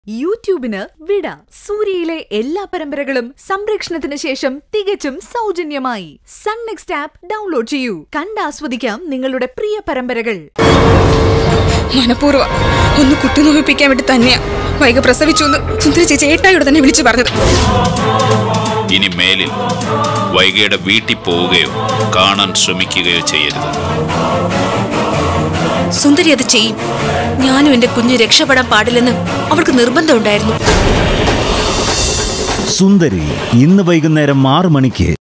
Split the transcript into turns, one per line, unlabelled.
യൂട്യൂബിന് വിട. സൂര്യയിലെ എല്ലാ പരമ്പരകളും സംരക്ഷണത്തിന് ശേഷം തികച്ചും സൗജന്യമായി സൺ നെക്സ്റ്റ് ആപ്പ് ഡൗൺലോഡ് ചെയ്യൂ. കണ്ടാസ്വദിക്കാം നിങ്ങളുടെ പ്രിയ പരമ്പരകൾ.
മനഃപൂർവ്വം ഒന്ന് കുട്ടി നോവിപ്പിക്കാൻ വേണ്ടി തന്നെയാ വൈക പ്രസവിച്ചു എന്ന് സുന്ദരി ചേച്ചി ഏട്ടായോട് തന്നെ വിളിച്ചു പറഞ്ഞത്.
ഇനി മേലിൽ വൈകയുടെ വീട്ടിൽ പോവുകയോ കാണാൻ ശ്രമിക്കുകയോ ചെയ്യരുത്.
സുന്ദരി അത് ചെയ്യും. ഞാനും എന്റെ കുഞ്ഞ് രക്ഷപ്പെടാൻ പാടില്ലെന്ന് അവൾക്ക് നിർബന്ധമുണ്ടായിരുന്നു.
സുന്ദരി ഇന്ന് വൈകുന്നേരം 6 മണിക്ക്.